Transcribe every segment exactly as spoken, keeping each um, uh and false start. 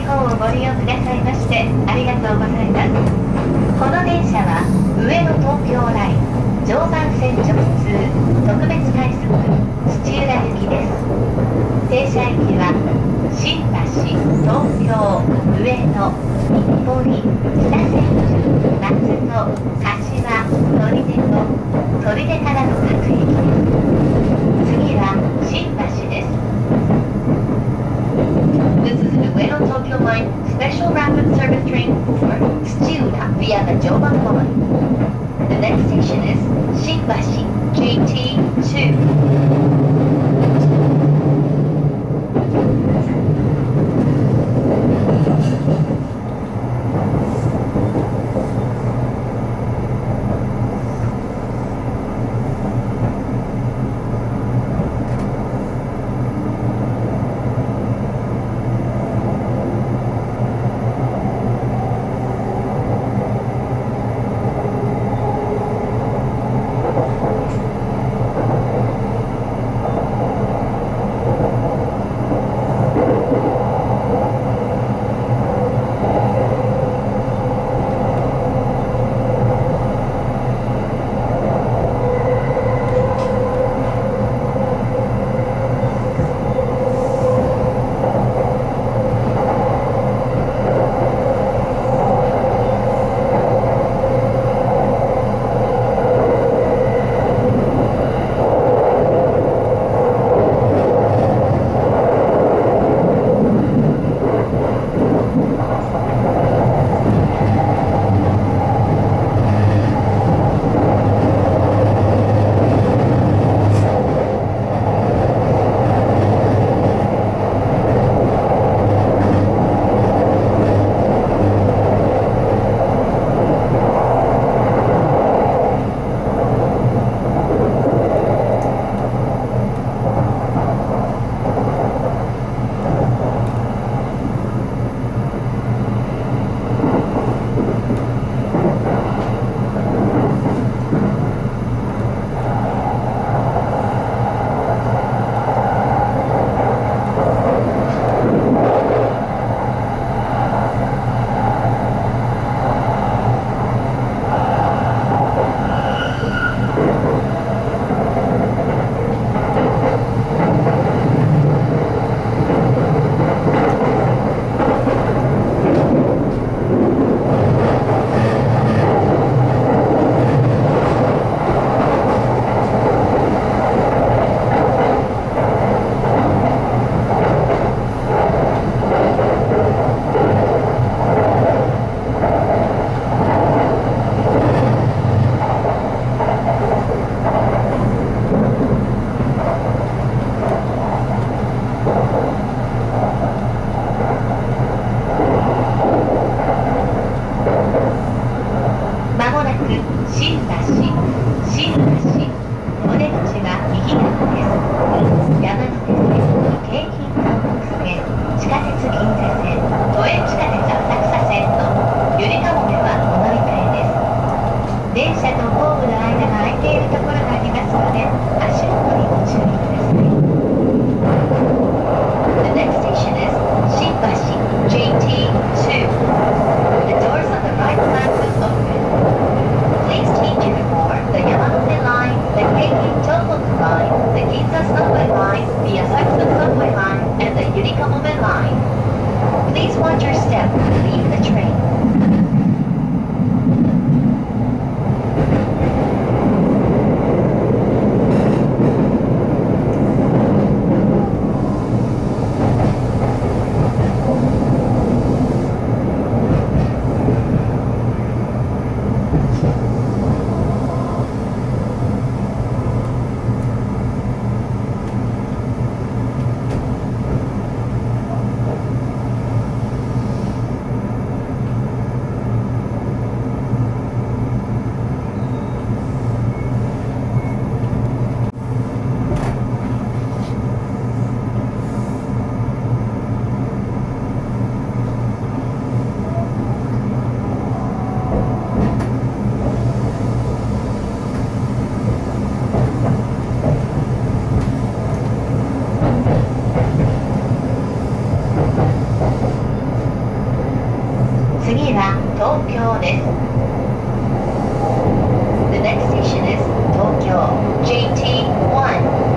本をご利用くださいましてありがとうございます。この電車は上野東京ライン常磐線直通特別快速土浦行きです。停車駅は新橋、東京、上野、日暮里、北千住、松戸、柏、取手と取手からの各駅です。次は新橋です。This is an Ueno Tokyo Line special rapid service train for Tsuchiura via the Joban Line. The next station is Shinbashi J T two. 「 東京です。The next station is 東京 ジェイティーワン。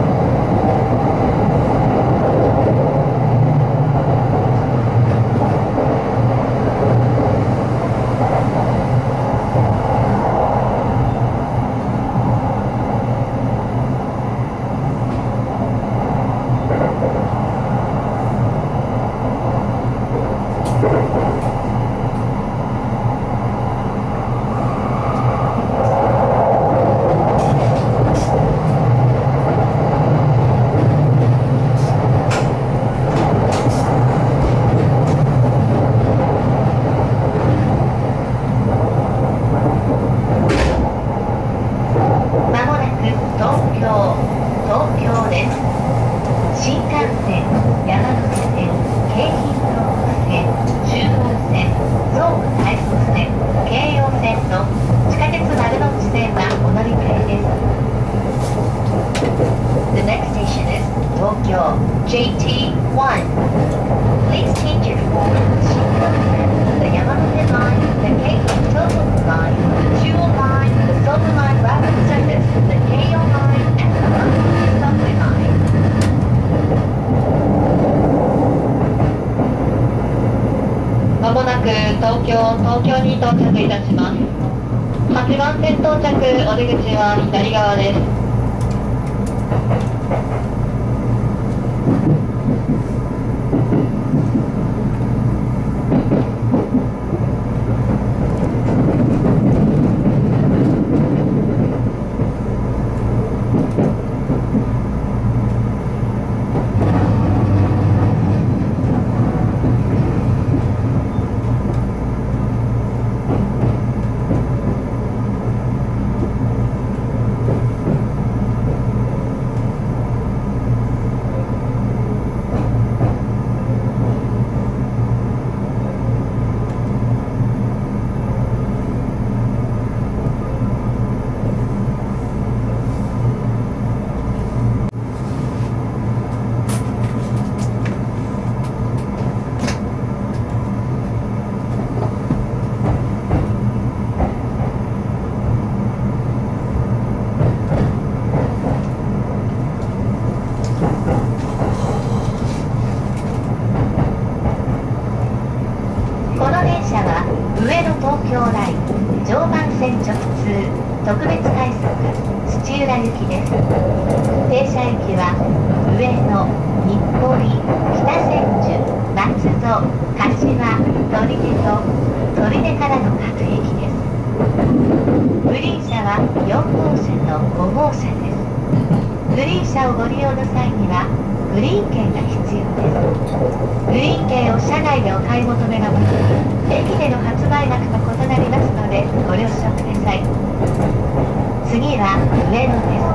ジェイティーワン. Please change your forward Shinkansen, the Yamanote Line, the Keikei Tohoku Line, the Chuo Line, the Sobu Line Rapid Service, the Keio Line, and the Matsuri Subway Line. まもなく東京、東京に到着いたします。はちばん線到着、お出口は左側です。特別快速土浦行きです。停車駅は上野、日暮里、北千住、松戸、柏、取手と取手からの各駅です。グリーン車はよん号車とご号車です。グリーン車をご利用の際にはグリーン券が必要です。グリーン券を車内でお買い求めの場合、駅での発売額と異なりますのでご了承ください。次は上野です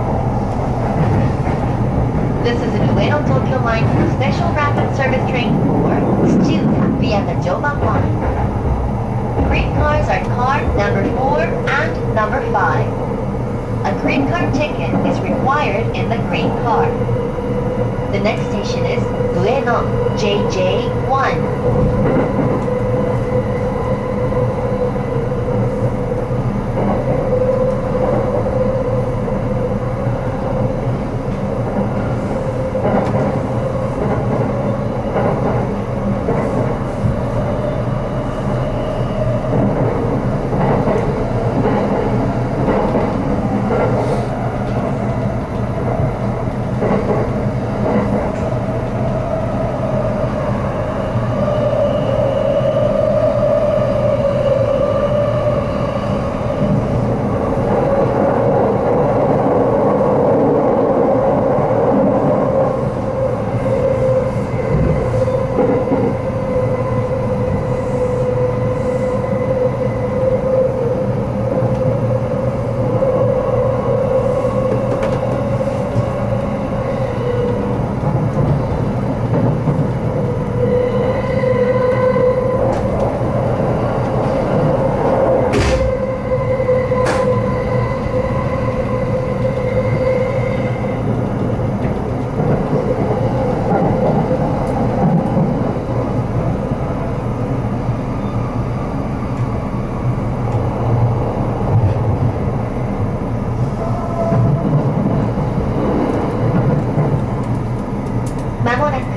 。This is an Ueno Tokyo Line special rapid service train for Tsuchiura via the Joban Line. Green cars are car number four and number five. A green card ticket is required in the green car. The next station is Uenoジェイジェイワン.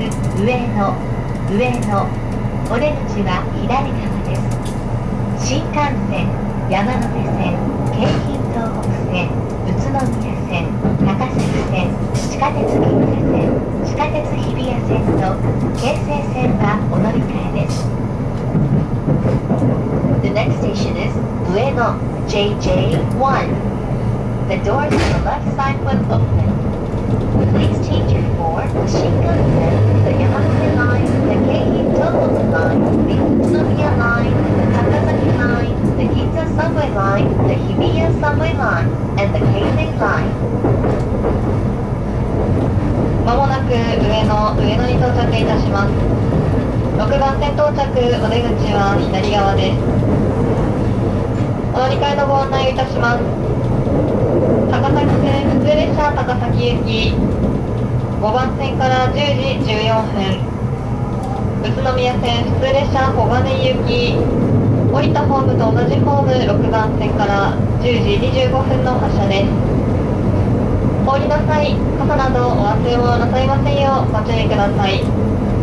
上野、上野。お出口は左側です。新幹線、山手線、京浜東北線、宇都宮線、高崎線、地下鉄銀座線、地下鉄日比谷線と京成線はお乗り換えです。The next station is Ueno, J J one. The doors on the left side will open. Please change your for the Shinkansen, the Yamagata Line, the Keihin Tohoku Line, the Utsunomiya Line, the Takasaki Line, the Ginza Subway Line, the Hibiya Subway Line, and the Keisei Line. まもなく上野、上野に到着いたします。ろくばん線到着、お出口は左側です。お乗り換えのご案内をいたします。高崎線普通列車高崎行きごばん線からじゅうじじゅうよんふん、宇都宮線普通列車小金井行き降りたホームと同じホームろくばん線からじゅうじにじゅうごふんの発車です。お降りの際、傘などお忘れ物なさいませんようご注意ください。